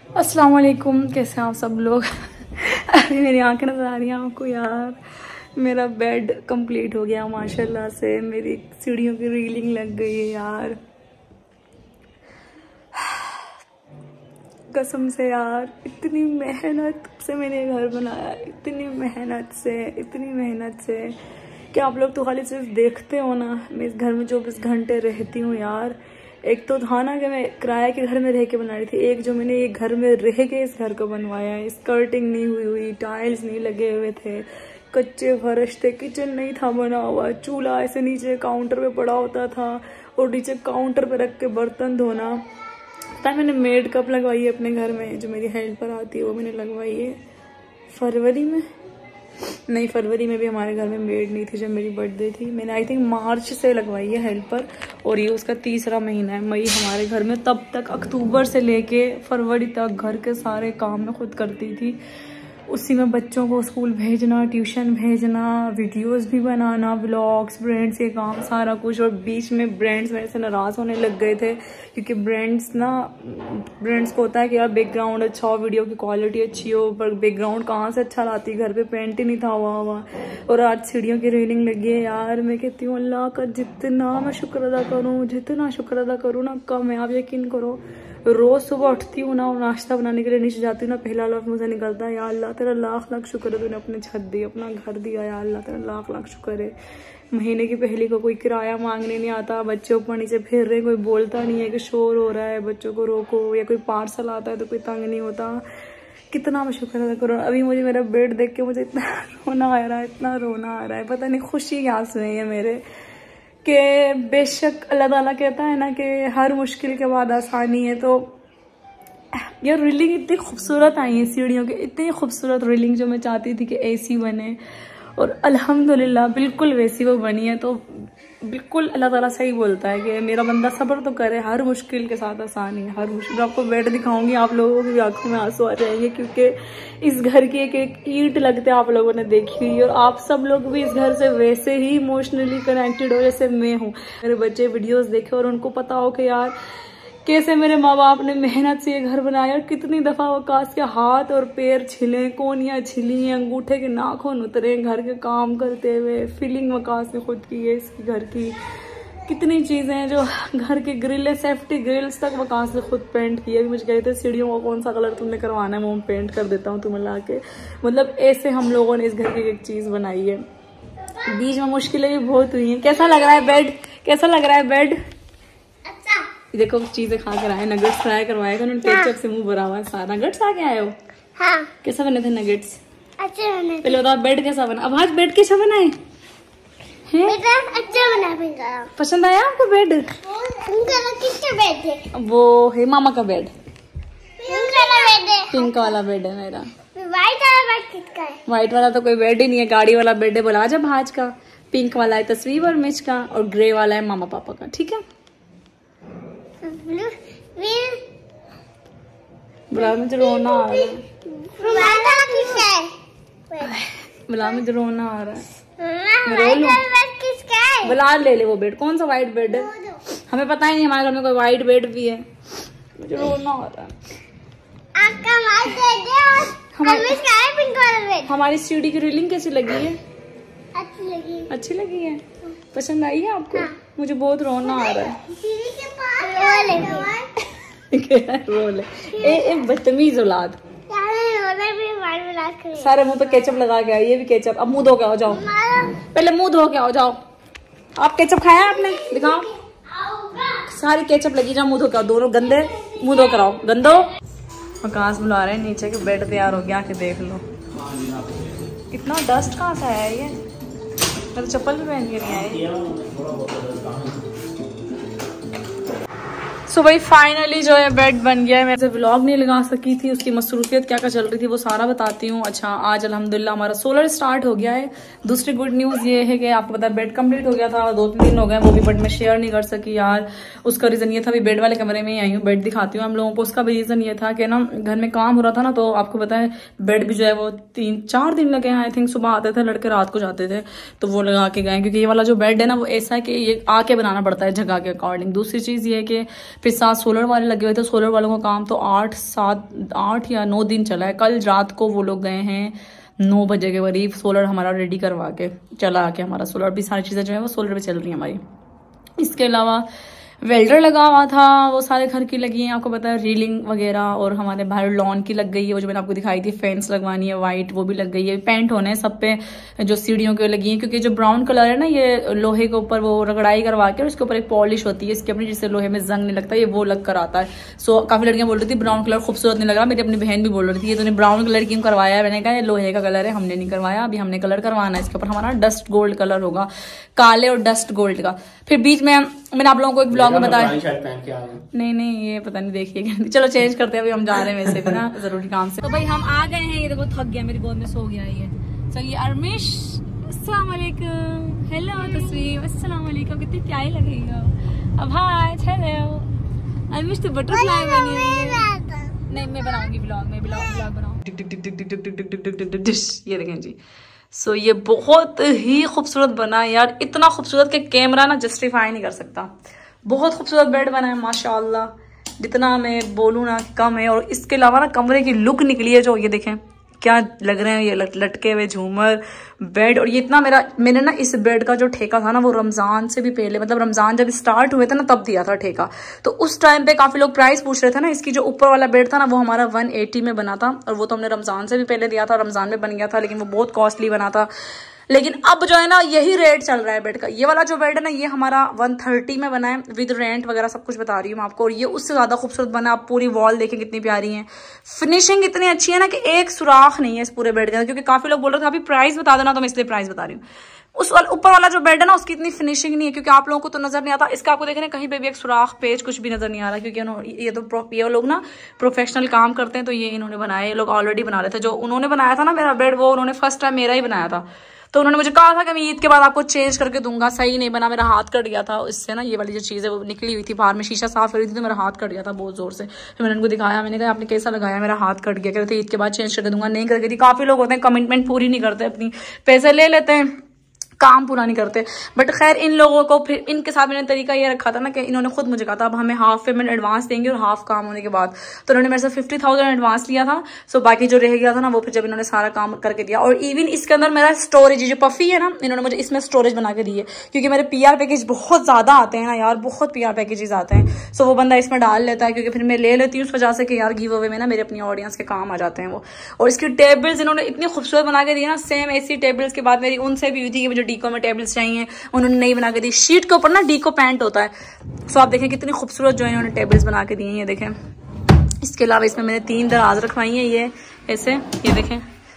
अस्सलाम वालेकुम, कैसे हैं आप सब लोग। अभी मेरी आंखें नजर आ रही हैं आपको यार। मेरा बेड कंप्लीट हो गया माशाल्लाह से। मेरी सीढ़ियों की रीलिंग लग गई है यार, कसम से यार। इतनी मेहनत से मैंने घर बनाया, इतनी मेहनत से कि आप लोग तो खाली सिर्फ देखते हो ना। मैं इस घर में 24 घंटे रहती हूँ यार। एक तो था ना कि मैं किराए के घर में रह के बना रही थी, एक जो मैंने ये घर में रह के इस घर को बनवाया है। स्कर्टिंग नहीं हुई, टाइल्स नहीं लगे हुए थे, कच्चे फर्श थे, किचन नहीं था बना हुआ, चूल्हा ऐसे नीचे काउंटर पे पड़ा होता था और नीचे काउंटर पे रख के बर्तन धोना। तब मैंने मेड कप लगवाई है अपने घर में, जो मेरी हेल्पर आती है वो मैंने लगवाई है फरवरी में भी हमारे घर में मेड नहीं थी जब मेरी बर्थडे थी। मैंने आई थिंक मार्च से लगवाई है हेल्पर और ये उसका तीसरा महीना है, मई हमारे घर में। तब तक अक्टूबर से लेके फरवरी तक घर के सारे काम मैं खुद करती थी। उसी में बच्चों को स्कूल भेजना, ट्यूशन भेजना, वीडियोस भी बनाना, व्लॉग्स, ब्रांड्स के काम, सारा कुछ। और बीच में ब्रांड्स मेरे से नाराज़ होने लग गए थे क्योंकि ब्रांड्स को होता है कि यार बैकग्राउंड अच्छा हो, वीडियो की क्वालिटी अच्छी हो, पर बैकग्राउंड कहाँ से अच्छा लाती, घर पे पेंट ही नहीं था हुआ। और आज सीढ़ियों की रेलिंग लगी है यार। मैं कहती हूँ अल्लाह का जितना मैं शुक्र अदा करूँ ना कम है। आप यकीन करो, रोज सुबह उठती हूँ ना और नाश्ता बनाने के लिए नीचे जाती हूँ ना, पहला लफ्ज़ मुझे निकलता है या अल्लाह तेरा लाख शुक्र है, तूने अपने छत दी, अपना घर दिया, या अल्लाह तेरा लाख शुक्र है। महीने की पहली को कोई किराया मांगने नहीं आता, बच्चे ऊपर नीचे फिर रहे, कोई बोलता नहीं है कि शोर हो रहा है, बच्चों को रोको, या कोई पार्सल आता है तो कोई तंग नहीं होता। कितना मैं शुक्र अदा करूँ। अभी मुझे मेरा बेड देख के मुझे इतना रोना आ रहा है, पता नहीं खुशी के आंसू हैं ये मेरे। कि बेशक अल्लाह ताला कहता है ना कि हर मुश्किल के बाद आसानी है। तो यार रेलिंग इतनी खूबसूरत आई है सीढ़ियों के, इतनी खूबसूरत रेलिंग जो मैं चाहती थी कि ऐसी बने, और अल्हम्दुलिल्लाह बिल्कुल वैसी वो बनी है। तो बिल्कुल अल्लाह ताला सही बोलता है कि मेरा बंदा सब्र तो करे, हर मुश्किल के साथ आसानी है, हर मुश्किल। आपको बेड दिखाऊंगी, आप लोगों की आंखों में आंसू आ जाएंगे क्योंकि इस घर की एक ईंट लगते आप लोगों ने देखी हुई, और आप सब लोग भी इस घर से वैसे ही इमोशनली कनेक्टेड हो जैसे मैं हूँ। मेरे बच्चे वीडियोस देखे और उनको पता हो कि यार कैसे मेरे माँ बाप ने मेहनत से ये घर बनाया, और कितनी दफा वकास के हाथ और पैर छिले, कोनियाँ छिली, अंगूठे के नाखून उतरे घर के काम करते हुए। फीलिंग वकास ने खुद की है इसकी घर की। कितनी चीजें हैं जो घर के ग्रिल, सेफ्टी ग्रिल्स तक वकास ने खुद पेंट किए। मुझे कहते सीढ़ियों का कौन सा कलर तुमने करवाना है, वो पेंट कर देता हूँ तुम्हें ला के। मतलब ऐसे हम लोगों ने इस घर की एक चीज बनाई है। बीच में मुश्किलें भी बहुत हुई हैं। कैसा लग रहा है बेड? देखो चीजें खा कर आए, नगेट्स फ्राई करवाए थे, उन्होंने केचप से मुंह भरा हुआ है सारा। नगेट्स आके आए हो? हाँ। कैसा बने थे नगेट्स? अच्छे बने थे। पहले बताओ बेड कैसा बना। अब आज बेड कैसा बनाए हैं? अच्छा बना। पसंद आया आपको बेड? किसका बेड है? वो है मामा का बेड। पिंक वाला बेड है मेरा। व्हाइट वाला बेड किसका है? व्हाइट वाला तो कोई बेड ही नहीं है, गाड़ी वाला बेड है। बोला जा भाज का। पिंक वाला है तस्वीर और मिर्च का, और ग्रे वाला है मामा पापा का। ठीक है, बुला मुझे रोना आ रहा है। बुला मुझे रोना आ रहा है। बुला ले वो बेड। कौन सा व्हाइट बेड है? हमें पता ही नहीं, हमारे घर में कोई व्हाइट बेड भी है। मुझे रोना आ रहा है। हमारी सीढ़ी की रेलिंग कैसी लगी है? अच्छी लगी है। पसंद आई है आपको? मुझे बहुत रोना आ रहा है। बदतमीज औलाद, सारे मुंह पे केचप लगा के आई। ये भी केचप। अब मुंह धो के आओ जाओ, पहले मुंह धो के आओ जाओ। आप केचप खाया आपने? दिखाओ, सारी केचप लगी। जाओ मुंह धो के आओ, दोनों गंदे, मुंह धो कर आओ गंदो। आकाश बुला रहे हैं नीचे के बेड तैयार हो गया, आके देख लो। इतना डस्ट कहाँ से आया ये? मैं तो चप्पल भी पहन के नहीं आई। सो भाई फाइनली जो है बेड बन गया है। मैं व्लॉग नहीं लगा सकी थी, उसकी मसरूफियत क्या चल रही थी वो सारा बताती हूँ। अच्छा, आज अल्हम्दुलिल्लाह हमारा सोलर स्टार्ट हो गया है। दूसरी गुड न्यूज़ ये है कि आपको पता है बेड कंप्लीट हो गया था, 2-3 दिन हो गए वो भी, बट मैं शेयर नहीं कर सकी यार। उसका रीज़न ये था, अभी बेड वाले कमरे में ही आई हूँ, बेड दिखाती हूँ हम लोगों को। उसका भी रीज़न ये था कि ना घर में काम हो रहा था ना, तो आपको पता है बेड भी जो है वो 3-4 दिन लगे हैं। आई थिंक सुबह आते थे लड़के, रात को जाते थे, तो वो लगा के गए। क्योंकि ये वाला जो बेड है ना वो ऐसा है कि ये आके बनाना पड़ता है जगह के अकॉर्डिंग। दूसरी चीज़ ये है कि फिर 7 सोलर वाले लगे हुए थे। सोलर वालों का काम तो 8 या 9 दिन चला है। कल रात को वो लोग गए हैं 9 बजे के करीब सोलर हमारा रेडी करवा के चला आके हमारा सोलर भी सारी चीज़ें जो है वो सोलर पे चल रही है हमारी। इसके अलावा वेल्डर लगा हुआ था, वो सारे घर की लगी हैं, आपको पता है रीलिंग वगैरह, और हमारे बाहर लॉन की लग गई है, वो जो मैंने आपको दिखाई थी फेंस लगवानी है वाइट, वो भी लग गई है। पेंट होने सब पे जो सीढ़ियों के लगी है, क्योंकि जो ब्राउन कलर है ना ये लोहे के ऊपर वो रगड़ाई करवा के और उसके ऊपर एक पॉलिश होती है इसकी अपनी, जिससे लोहे में जंग नहीं लगता, ये वो लग कर आता है। सो काफी लड़कियां बोल रही थी ब्राउन कलर खूबसूरत नहीं लग रहा, मेरी अपनी बहन भी बोल रही थी ये तूने ब्राउन कलर क्यों करवाया है। मैंने कहा ये लोहे का कलर है, हमने नहीं करवाया, अभी हमने कलर करवाना है, इसके ऊपर हमारा डस्ट गोल्ड कलर होगा, काले और डस्ट गोल्ड का। फिर बीच में मैंने आप लोगों को एक ब्लॉग में बताया, नहीं ये पता नहीं देखिए, चलो चेंज करते हैं, अभी हम जा रहे हैं वैसे भी ना जरूरी काम से। तो भाई हम आ गए हैं, ये देखो थक गया, मेरी गोद में सो गया ये। चलिए अरमिश, अस्सलाम वालेकुम, हेलो तस्वीर, अस्सलाम वालेकुम, कितनी प्यारी लग रही हो। अब हाय, हेलो अरमिश, तो बटरफ्लाई बनी है। नहीं मैं बनाऊंगी ब्लॉग में, ब्लॉग बनाऊंगी। ये देखें जी, सो ये बहुत ही खूबसूरत बना है यार, इतना खूबसूरत कि कैमरा ना जस्टिफाई नहीं कर सकता। बहुत खूबसूरत बेड बना है माशाल्लाह, जितना मैं बोलूँ ना कम है। और इसके अलावा ना कमरे की लुक निकली है जो, ये देखें क्या लग रहे हैं ये लटके हुए झूमर बेड। और ये इतना मैंने ना इस बेड का जो ठेका था ना वो रमजान से भी पहले, मतलब रमजान जब स्टार्ट हुए थे ना तब दिया था ठेका। तो उस टाइम पे काफी लोग प्राइस पूछ रहे थे ना, इसकी जो ऊपर वाला बेड था ना वो हमारा 180 में बना था, और वो तो हमने रमजान से भी पहले दिया था, रमजान में बन गया था, लेकिन वो बहुत कॉस्टली बना था। लेकिन अब जो है ना यही रेट चल रहा है बेड का। ये वाला जो बेड है ना ये हमारा 130 में बना है, विद रेंट वगैरह सब कुछ बता रही हूँ आपको। और ये उससे ज्यादा खूबसूरत बना है, आप पूरी वॉल देखें कितनी प्यारी है, फिनिशिंग इतनी अच्छी है ना कि एक सुराख नहीं है इस पूरे बेड के अंदर। क्योंकि काफी लोग बोल रहे थे अभी प्राइस बता देना, तो मैं इसलिए प्राइस बता रही हूँ। उस ऊपर वाला जो बेड है ना उसकी इतनी फिनिशिंग नहीं है, क्योंकि आप लोगों को तो नजर नहीं आता, इसका आपको देखने कहीं पे भी एक सुराख पेज कुछ भी नजर नहीं आ रहा, क्योंकि ये लोग ना प्रोफेशनल काम करते हैं, तो ये इन्होंने बनाया, ये लोग ऑलरेडी बना रहे थे। जो उन्होंने बनाया था ना मेरा बेड, वो उन्होंने फर्स्ट टाइम मेरा ही बनाया था, तो उन्होंने मुझे कहा था कि मैं ईद के बाद आपको चेंज करके दूंगा। सही नहीं बना, मेरा हाथ कट गया था इससे ना, ये वाली जो चीज़ है वो निकली हुई थी बाहर में, शीशा साफ कर रही थी तो मेरा हाथ कट गया था बहुत जोर से। फिर मैंने उनको दिखाया, मैंने कहा आपने कैसा लगाया, मेरा हाथ कट गया, कहते ईद के बाद चेंज करके दूंगा, नहीं करके दी। काफी लोग होते हैं कमिटमेंट पूरी नहीं करते, अपनी पैसे ले लेते हैं, काम पूरा नहीं करते। बट खैर इन लोगों को फिर इनके साथ मैंने तरीका ये रखा था ना कि इन्होंने खुद मुझे कहा था अब हमें हाफ पेमेंट एडवांस देंगे और हाफ काम होने के बाद, तो उन्होंने मेरे से 50,000 एडवांस लिया था। सो बाकी जो रह गया था ना वो फिर जब इन्होंने सारा काम करके दिया। और इवन इसके अंदर मेरा स्टोरेज जो पफी है ना, इन्होंने मुझे इसमें स्टोरेज बना के दी है, क्योंकि मेरे PR पैकेज बहुत ज्यादा आते हैं ना यार, बहुत PR पैकेजेस आते हैं। सो वो बंदा इसमें डाल लेता है, क्योंकि फिर मैं ले लेती हूँ उस वजह से कि यार गिव अवे में ना मेरे अपनी ऑडियंस के काम आ जाते हैं वो। और इसकी टेबल्स इन्होंने इतनी खूबसूरत बना के दी ना, सेम ऐसी टेबल्स के बाद मेरी उनसे भी हुई थी कि मुझे डीको में टेबल्स चाहिए, उन्होंने नहीं बना के दी। शीट के ऊपर ना डीको पैंट होता है। सो आप देखें कितनी खूबसूरत जो है इन्होंने टेबल्स बना के दी हैं, ये देखें। इसके अलावा इसमें मैंने 3 दराज रखवाई हैं, ये ऐसे, ये देखें,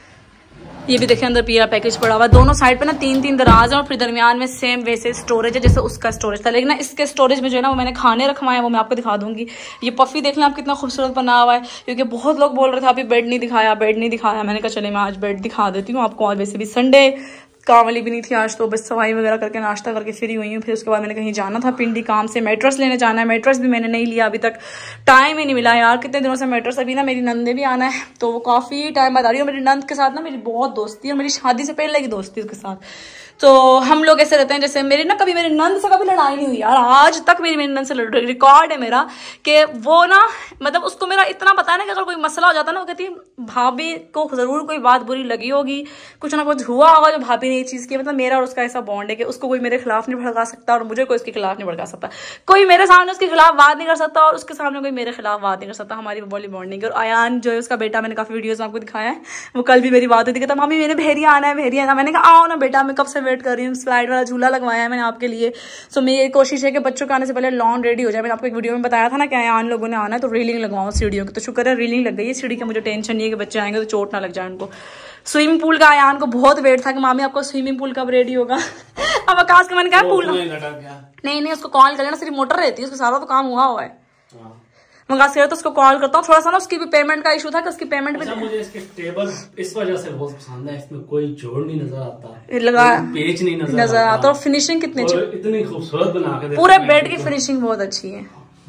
ये भी देखें अंदर PR पैकेज पड़ा हुआ है। दोनों साइड पे ना 3-3 दराज है, और फिर दरमियान में सेम वैसे स्टोरेज है जैसे उसका स्टोरेज था। लेकिन ना इसके स्टोरेज में जो है ना वो मैंने खाने रखवाए हैं, वो मैं आपको दिखा दूंगी। ये पफी देख लें आप कितना खूबसूरत बना हुआ है, क्योंकि बहुत लोग बोल रहे थे अभी बेड नहीं दिखाया, बेड नहीं दिखाया। मैंने कहा चले मैं आज बेड दिखा देती हूँ आपको। और वैसे भी संडे काम वाली भी नहीं थी आज, तो बस सफाई वगैरह करके नाश्ता करके फ्री हुई हूँ। फिर उसके बाद मैंने कहीं जाना था पिंडी काम से, मैट्रेस लेने जाना है, मैट्रेस भी मैंने नहीं लिया अभी तक, टाइम ही नहीं मिला यार, कितने दिनों से मैट्रेस। अभी ना मेरी नंदे भी आना है, तो वो काफी टाइम बता रही हूँ। मेरी नंद के साथ ना मेरी बहुत दोस्ती है, और मेरी शादी से पहले की दोस्ती उसके साथ। तो हम लोग ऐसे रहते हैं जैसे मेरी नंद से कभी लड़ाई नहीं हुई यार, आज तक मेरी नंद से रिकॉर्ड है मेरा कि वो ना, मतलब उसको मेरा इतना पता है ना कि अगर कोई मसला हो जाता है ना, वो कहती है भाभी को जरूर कोई बात बुरी लगी होगी, कुछ ना कुछ हुआ होगा जो भाभी ने ये चीज की। मतलब मेरा और उसका ऐसा बॉन्ड है कि उसको कोई मेरे खिलाफ नहीं भड़का सकता, और मुझे कोई उसके खिलाफ नहीं भड़का सकता। कोई मेरे सामने उसके खिलाफ बात नहीं कर सकता, और उसके सामने कोई मेरे खिलाफ बात नहीं कर सकता। हमारी बॉली बॉन्डिंग है। और आयान जो है उसका बेटा, मैंने काफी वीडियोस में आपको दिखाया है, वो कल भी मेरी बात हुई थी, कहता मामी मैंने भेड़िया आना है, भेड़िया आना। मैंने कहा आओ ना बेटा, मैं कब से वेट कर रही हूँ, स्लाइड वाला झूला लगवाया है मैंने आपके लिए। सो मेरी कोशिश है कि बच्चों के आने से पहले लॉन रेडी हो जाए। मैंने आपको एक वीडियो में बताया था ना कि आयान लोगों ने आना है तो रीलिंग लगवाओ सीढ़ियों की, तो शुक्र है रीलिंग लग गई है सीढ़ी की। मुझे टेंशन नहीं है कि बच्चे आएंगे तो चोट ना लग जाए उनको। स्विमिंग पूल का आयान को बहुत वेट था कि मामी आपको स्विमिंग पूल कब रेडी होगा। अब आकाश का मैंने कहा पूल नहीं उसको कॉल कर लेना, सिर्फ मोटर रहती है, उसका सारा तो काम हुआ है। मंगा से तो उसको कॉल करता हूँ। थोड़ा सा ना उसकी भी पेमेंट का इशू था कि उसकी पेमेंट भी। मुझे इसके टेबल इस वजह से बहुत पसंद है, इसमें कोई जोड़ नहीं नजर आता, लगा पेज नहीं नजर आता, और फिनिशिंग कितनी इतनी खूबसूरत बना के पूरे बेड की फिनिशिंग बहुत अच्छी है,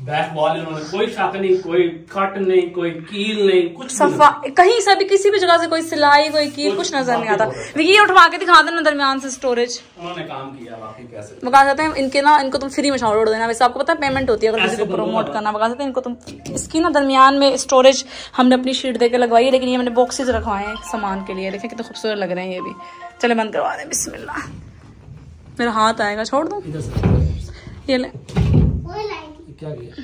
बैक वॉल इन्होंने कोई शक नहीं, कोई कट नहीं, कोई कील नहीं, कुछ सफा कहीं से भी किसी भी जगह से कोई सिलाई कोई कील कुछ नजर नहीं आता। ये उठवा के दिखा देना दरमियान से स्टोरेज, उन्होंने काम किया बाकी पैसे बता सकते हैं इनके ना, इनको तुम फ्री में शावर देना, वैसे आपको पता है पेमेंट होती है अगर किसी को प्रमोट करना, बता सकते हैं इनको तुम। इसकी ना दरमियान में स्टोरेज हमने अपनी शीट देकर लगवाई है, लेकिन ये मैंने बॉक्सेज रखवाए हैं सामान के लिए, देखें कितने खूबसूरत लग रहे हैं ये भी। चले बंद करवा दें, बिस्मिल्लाह। मेरा हाथ आएगा, छोड़ दूं ये ले क्या किया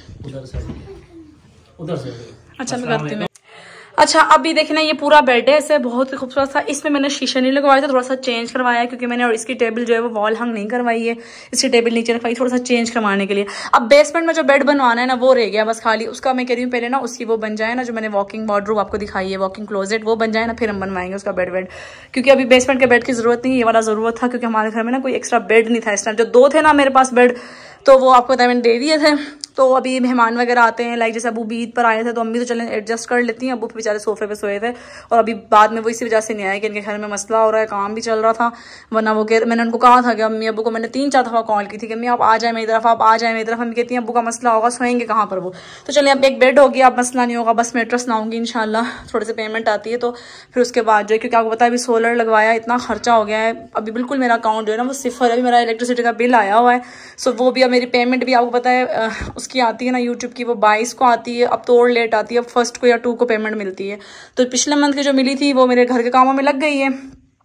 उधर से अच्छा मैं करती हूँ। अच्छा अभी देखना ये पूरा बेड है, इसे बहुत ही खूबसूरत था, इसमें मैंने शीशा नहीं लगवाया था, थोड़ा सा चेंज करवाया क्योंकि मैंने, और इसकी टेबल जो है वो वॉल हंग नहीं करवाई है, इसकी टेबल नीचे रखवाई थोड़ा सा चेंज करवाने के लिए। अब बेसमेंट में जो बेड बनवाना है ना वो रह गया बस खाली, उसका मैं कह रही हूँ पहले ना उसकी वो बन जाए ना, जो मैंने वॉकिंग वार्डरोब आपको दिखाई है, वॉकिंग क्लोजेट, वो बन जाए ना, फिर हम बनवाएंगे उसका बेड, क्योंकि अभी बेसमेंट के बेड की जरूरत नहीं, ये वाला जरूरत था क्योंकि हमारे घर में ना कोई एक्स्ट्रा बेड नहीं था इस टाइम, जो 2 थे ना मेरे पास बेड, तो वो आपको मैंने दे दिए थे। तो अभी मेहमान वगैरह आते हैं, लाइक जैसे अबू भी ईद पर आए थे तो अम्मी तो चलें एडजस्ट कर लेती हैं, अबू बेचारे सोफे पे सोए थे, और अभी बाद में वो इसी वजह से नहीं आए कि इनके घर में मसला हो रहा है, काम भी चल रहा था, वरना वो मैंने उनको कहा था कि अम्मी अबू को मैंने 3-4 दफ़ा कॉल की थी कि अम्मी आप आ जाए मेरी तरफ, आप आ जाए मेरी तरफ, अम्मी कहती हैं अबू का मसला होगा, सोएंगे कहाँ पर वो। तो चलिए अब एक बेड हो गया, अब मसला नहीं होगा, बस मेट्रेस लाऊंगी इंशाल्लाह, थोड़े से पेमेंट आती है तो फिर उसके बाद जो है, क्योंकि आपको पता है अभी सोलर लगवाया, इतना खर्चा हो गया है, अभी बिल्कुल मेरा अकाउंट जो है ना वो सिफर है, अभी मेरा इलेक्ट्रिसिटी का बिल आया हुआ है, सो वो भी अब मेरी पेमेंट भी आपको पता है उसकी आती है ना यूट्यूब की, वो 22 को आती है, अब तो और लेट आती है, अब 1 को या 2 को पेमेंट मिलती है, तो पिछले मंथ की जो मिली थी वो मेरे घर के कामों में लग गई है।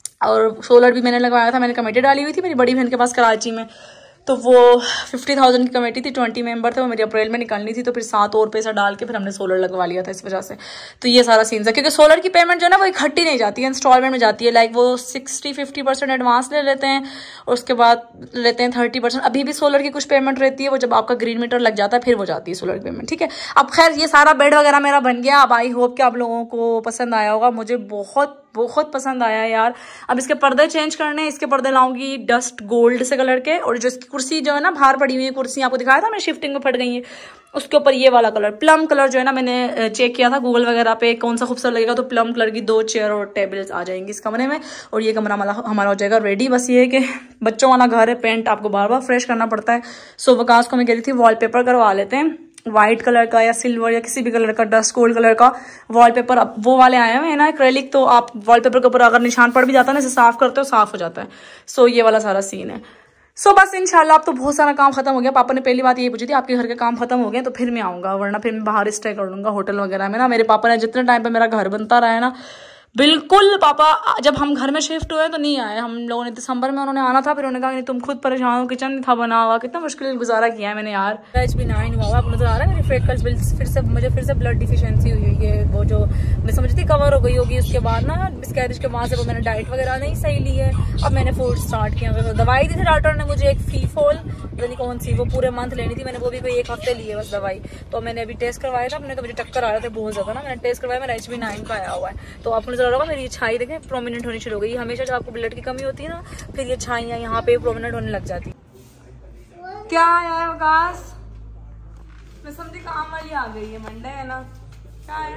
और सोलर भी मैंने लगवाया था, मैंने कमेटी डाली हुई थी मेरी बड़ी बहन के पास कराची में, तो वो 50,000 की कमेटी थी, 20 मेंबर थे, वो मेरी अप्रैल में निकलनी थी, तो फिर 7 और पैसा डाल के फिर हमने सोलर लगवा लिया था इस वजह से। तो ये सारा सीन था, क्योंकि सोलर की पेमेंट जो है ना वो इकट्ठी नहीं जाती है, इंस्टॉलमेंट में जाती है, लाइक वो 60-50% एडवांस ले लेते हैं और उसके बाद लेते हैं 30%। अभी भी सोलर की कुछ पेमेंट रहती है, वो जब आपका ग्रीन मीटर लग जाता है फिर वो जाती है सोलर की पेमेंट, ठीक है। अब खैर ये सारा बेड वगैरह मेरा बन गया, अब आई होप कि आप लोगों को पसंद आया होगा, मुझे बहुत बहुत पसंद आया यार। अब इसके पर्दे चेंज करने हैं, इसके पर्दे लाऊंगी डस्ट गोल्ड से कलर के, और जो इसकी कुर्सी जो है ना बाहर पड़ी हुई है, कुर्सी आपको दिखाया था मैं शिफ्टिंग में फट गई है, उसके ऊपर ये वाला कलर प्लम कलर जो है ना, मैंने चेक किया था गूगल वगैरह पे कौन सा खूबसूरत लगेगा, तो प्लम कलर की 2 चेयर और टेबल्स आ जाएंगी इस कमरे में, और ये कमरा हमारा हो जाएगा रेडी। बस ये है कि बच्चों वाला घर है, पेंट आपको बार बार फ्रेश करना पड़ता है, सो वकास को मैं कह रही थी वॉलपेपर करवा लेते हैं, व्हाइट कलर का या सिल्वर या किसी भी कलर का, डस्ट गोल्ड कलर का वॉलपेपर। अब वो वाले आए हुए हैं ना एक्रेलिक, तो आप वॉलपेपर के ऊपर अगर निशान पड़ भी जाता है ना, इसे साफ करते हो साफ हो जाता है। सो ये वाला सारा सीन है। सो बस इंशाल्लाह अब तो बहुत सारा काम खत्म हो गया। पापा ने पहली बात ये पूछी थी आपके घर के काम खत्म हो गए तो फिर मैं आऊंगा, वरना फिर मैं बाहर स्टे कर लूंगा होटल वगैरह में ना। मेरे पापा ने जितने टाइम पे मेरा घर बनता रहा है ना, बिल्कुल पापा जब हम घर में शिफ्ट हुए तो नहीं आए, हम लोगों ने दिसंबर में उन्होंने आना था, फिर उन्होंने कहा कि तुम खुद परेशान हो, किचन नहीं था बना हुआ, कितना मुश्किल गुजारा किया है मैंने यार। HB9 हुआ आपको नजर आ रहा है, मेरी फ्रेकल्स मुझे फिर से ब्लड डिफिशिएंसी हुई है, वो जो मैं समझती कवर हो गई होगी, उसके बाद ना मिसकैरेज के बाद से वो मैंने डाइट वगैरह नहीं सही ली है। अब मैंने फूड स्टार्ट किया, दवाई दी थी डॉक्टर ने मुझे एक फीफोल, पता नहीं कौन सी, वो पूरे मंथ लेनी थी, मैंने वो भी कोई 1 हफ्ते लिए बस दवाई। तो मैंने अभी टेस्ट करवाया था अपने, तो मुझे टक्कर आ रहे थे बहुत ज्यादा ना, मैंने टेस्ट करवाया, मेरा HB9 का आया हुआ है। तो आपको नजर आ रहा होगा मेरी छाई देखें प्रोमिनेंट होनी शुरू हो गई। हमेशा जब आपको ब्लड की कमी होती है ना, फिर ये छाइयाँ यहाँ पे प्रोमिनेंट होने लग जाती। क्या है वकास, मैं समझी काम वाली आ गई है, मंडे है ना, क्या है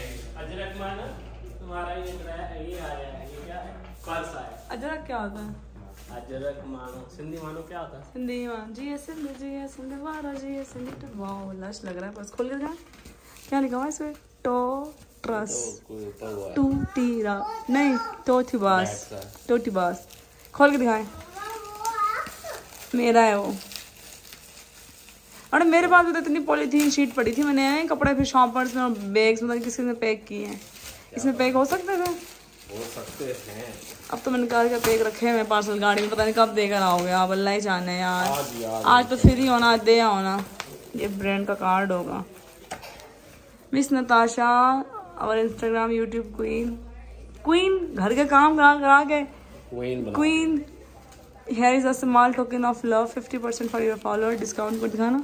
तुम्हारा ये आया है, ये क्या है, कल सा है। अजरक क्या होता है? अजरक मानो, सिंधी मानो क्या होता है? सिंधी मान जी, सिंधी वाला जी, सिंधी। वाह लश लग रहा है, बस खोल के दिखा क्या लिखा हुआ है इसमें, टोट्रस टूटीरा नहीं टोटीबास, खोल के दिखाएं, मेरा है वो। अरे मेरे पास भी तो इतनी पॉलीथीन शीट पड़ी थी, मैंने कपड़े फिर शॉपर्स में और बैग्स में किसी ने पैक किए हैं, इसमें पैक हो सकते थे, हो सकते हैं। अब तो मैंने कहा पैक रखे हैं पार्सल गाड़ी में, पता नहीं कब देकर आओगे आप, अल्लाह ही जाने यार। आज तो फ्री होना, आज दे होना, ये ब्रांड का कार्ड होगा। मिस नताशा और इंस्टाग्राम यूट्यूब क्वीन घर के काम करा के queen. Here is a small token of love, 50% for your follower, discount code दिखाना।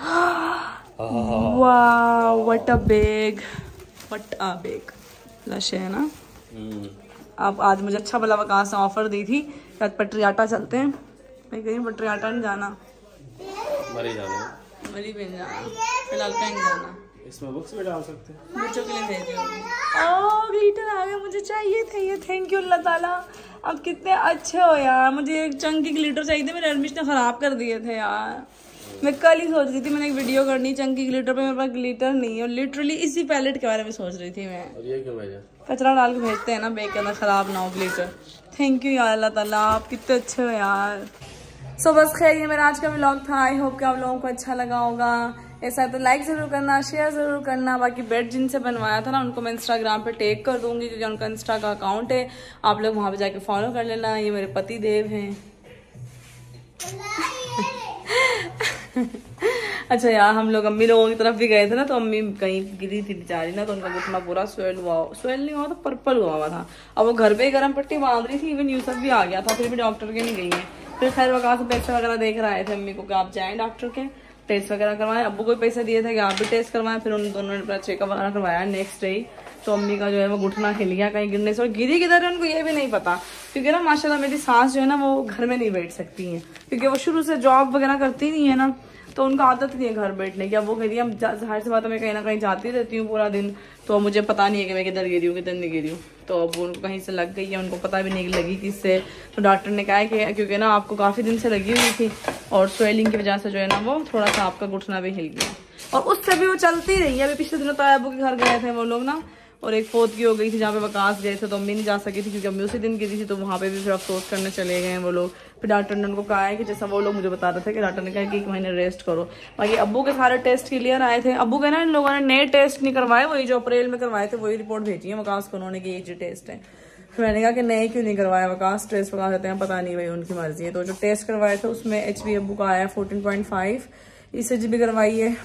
वाह व्हाट अ बिग लश है ना। अब आज मुझे अच्छा भला वकास से ऑफर दी थी, आज पटरियाटा चलते हैं, मैं कहीं पटरियाटा नहीं जाना, मरी भी नहीं जाना, फिलहाल कहीं जाना। इसमें बुक्स भी डाल सकते हैं, बच्चों के लिए भेज ओह ग्लिटर आ गया, मुझे चाहिए थे ये, थैंक यू अल्लाह ताला। अब कितने अच्छे हो यार, मुझे एक चंकी ग्लिटर चाहिए थे, मेरे एडमिशन ने खराब कर दिए थे यार। मैं कल ही सोच रही थी मैंने एक वीडियो करनी चंकी ग्लिटर पे, मेरे पास ग्लिटर नहीं है और लिटरली इसी पैलेट के बारे में सोच रही थी मैं। और ये क्यों भेजा? कचरा डाल के भेजते हैं ना, बेक करना खराब ना हो ग्लिटर। थैंक यू यार अल्लाह ताला, आप कितने अच्छे हो यार। सो बस खैर ये मेरा आज का व्लॉग था। आई होप कि आप लोगों को अच्छा लगा होगा। ऐसा तो लाइक ज़रूर करना, शेयर ज़रूर करना। बाकी बेड जिनसे बनवाया था ना उनको मैं इंस्टाग्राम पे टैग कर दूंगी क्योंकि उनका इंस्टा का अकाउंट है, आप लोग वहाँ पे जाके फॉलो कर लेना। ये मेरे पति देव हैं। अच्छा यार हम लोग अम्मी लोगों की तरफ भी गए थे ना, तो अम्मी कहीं गिरी थी बेचारी ना, तो उनका घुटना पूरा स्वेल नहीं हुआ था, पर्पल हुआ था। अब वो घर पे ही गर्म पट्टी बांध रही थी, इवन यूसफ भी आ गया था, फिर भी डॉक्टर के नहीं गई है। फिर खैर वकास से पैसे वगैरह देख रहे थे अम्मी को कि आप जाएं डॉक्टर के, टेस्ट वगैरह करवाएं। अब्बू को पैसे दिए थे कि आप भी टेस्ट करवाएं। फिर उन दोनों ने अपना चेकअप वगैरह करवाया नेक्स्ट डे। तो अम्मी का जो है वो घुटना हिल गया कहीं गिरने से, और गिरी किधर है उनको ये भी नहीं पता, क्योंकि ना माशाल्लाह मेरी सास जो है ना वो घर में नहीं बैठ सकती हैं, क्योंकि वो शुरू से जॉब वगैरह करती नहीं है ना, तो उनका आदत नहीं है घर बैठने की। अब वो कह रही है जाहिर सी बात है मैं कहीं ना कहीं जाती रहती हूँ पूरा दिन, तो मुझे पता नहीं है कि मैं किधर गिरी हूँ किधर नहीं गिरी हूँ। तो अब उनको कहीं से लग गई है, उनको पता भी नहीं लगी किससे। तो डॉक्टर ने कहा है कि क्योंकि ना आपको काफ़ी दिन से लगी हुई थी और स्वेलिंग की वजह से जो है ना वो थोड़ा सा आपका घुटना भी हिल गया, और उससे भी वो चलती रही है। अभी पिछले दिनों तो अबू के घर गए थे वो लोग ना, और एक फोत की हो गई थी जहाँ पे वकास गए थे, तो अम्मी नहीं जा सकी थी क्योंकि अम्मी उसी दिन गिरी थी, तो वहाँ पे भी फिर अफसोस करने चले गए वो लोग। फिर डॉक्टर ने उनको कहा है कि जैसा वो लोग मुझे बता रहे थे कि डॉक्टर ने कहा कि 1 महीने रेस्ट करो। बाकी अब्बू के सारे टेस्ट क्लियर आए थे। अब्बू के ना इन लोगों ने नए टेस्ट नहीं करवाए, वही जो अप्रैल में करवाए थे वही रिपोर्ट भेजी है वकास को उन्होंने कि ये जो टेस्ट है। फिर मैंने कहा कि नए क्यों नहीं करवाया वकास, टेस्ट वकास होते हैं पता नहीं भाई उनकी मर्जी है। तो जो टेस्ट करवाए थे उसमें HB अब्बू का आया 14.5, ECG भी करवाई है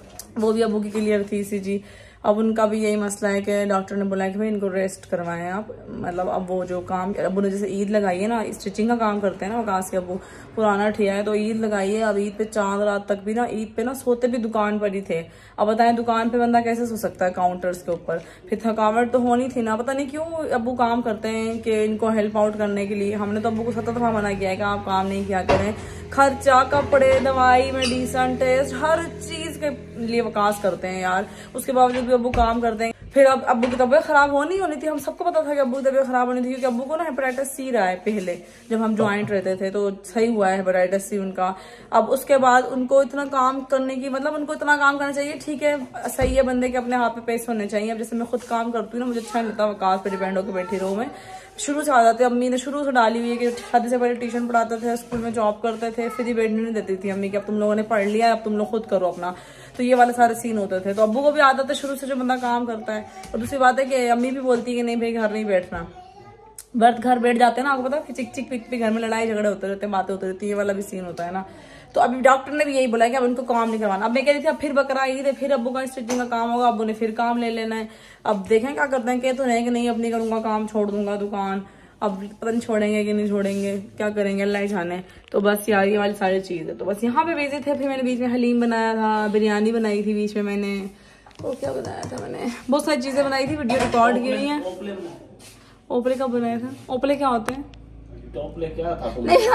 वो भी अब्बू की क्लियर थी ECG। अब उनका भी यही मसला है कि डॉक्टर ने बोला है कि भाई इनको रेस्ट करवाएं आप, मतलब अब वो जो काम अब्बू ने जैसे ईद लगाई है ना, स्टिचिंग का काम करते हैं ना वकास के अब्बू, पुराना ठिया है, तो ईद लगाई है। अब ईद पे चांद रात तक भी ना, ईद पे ना सोते भी दुकान पर ही थे। अब बताएं दुकान पे बंदा कैसे सो सकता है काउंटर्स के ऊपर, फिर थकावट तो होनी थी ना। पता नहीं क्यों अब्बू काम करते हैं कि इनको हेल्प आउट करने के लिए। हमने तो अब्बू को 7 दफा मना किया है कि आप काम नहीं किया करें, खर्चा कपड़े दवाई मेडिसन टेस्ट हर चीज के लिए वकास करते हैं यार, उसके बावजूद भी अब्बू काम करते हैं। फिर अब अब्बू की तबीयत खराब होनी थी, हम सबको पता था कि अब्बू की तबीयत खराब होनी थी, क्योंकि अब्बू को ना हेपेटाइटिस C रहा है पहले जब हम ज्वाइंट रहते थे, तो सही हुआ है हेपेटाइटिस C उनका। अब उसके बाद उनको इतना काम करने की, मतलब उनको इतना काम करना चाहिए, ठीक है सही है, बंदे के अपने हाथ पे पैसे होने चाहिए। अब जैसे मैं खुद काम करती हूँ ना, मुझे अच्छा नहीं लगता वकास पे डिपेंड होकर बैठी रहूँ मैं। शुरू से आदत है, अम्मी ने शुरू से डाली हुई है कि शादी से पहले ट्यूशन पढ़ाते थे, स्कूल में जॉब करते थे, फिर ही बैठने नहीं देती थी अम्मी कि अब तुम लोगों ने पढ़ लिया अब तुम लोग खुद करो अपना। तो ये वाले सारे सीन होते थे। तो अब्बू को भी आदत है शुरू से जो बंदा काम करता है। और दूसरी बात है कि अम्मी भी बोलती है कि नहीं भाई घर नहीं बैठना, बर्थ घर बैठ जाते हैं ना, आपको पता है चिक चिक पिक पिक घर में लड़ाई झगड़े होते रहते हैं, बातें होती रहती है, ये वाला भी सीन होता है ना। तो अभी डॉक्टर ने भी यही बोला कि अब उनको काम नहीं करवाना। अब मैं कह रही थी अब फिर बकरा ईद है, फिर अब्बू का स्टिचिंग का काम होगा, अब्बू ने फिर काम ले लेना है। अब देखें क्या करते हैं, कह तो नहीं कि नहीं अब नहीं करूंगा काम, छोड़ दूंगा दुकान। अब पता नहीं छोड़ेंगे कि नहीं छोड़ेंगे, क्या करेंगे अल्लाह ही जाने। तो बस यार ये वाली सारी चीज है। तो बस यहाँ पे बिजी थे। फिर मैंने बीच में हलीम बनाया था, बिरयानी बनाई थी बीच में मैंने, और क्या बनाया था मैंने, बहुत सारी चीजें बनाई थी, वीडियो रिकॉर्ड की हुई है। ओपले का बनाया था, ओपले क्या होते हैं? टोपले क्या था?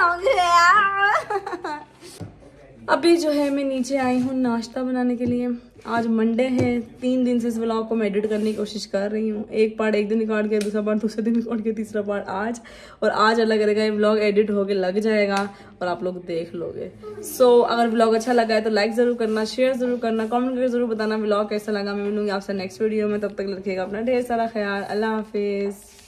अभी जो है मैं नीचे आई हूँ नाश्ता बनाने के लिए। आज मंडे है, 3 दिन से इस व्लॉग को मैं एडिट करने की कोशिश कर रही हूँ। एक पार्ट एक दिन रिकॉर्ड किया, दूसरा पार्ट दूसरे दिन रिकॉर्ड किया, तीसरा पार्ट आज, और आज अलग रहेगा, ये व्लॉग एडिट होके लग जाएगा और आप लोग देख लोगे। सो अगर व्लॉग अच्छा लगा है तो लाइक जरूर करना, शेयर जरूर करना, कमेंट करके जरूर बताना व्लॉग कैसा लगा। मैं मिलूंगी आपसे नेक्स्ट वीडियो में, तब तक रखिएगा अपना ढेर सारा ख्याल। अल्लाह हाफिज।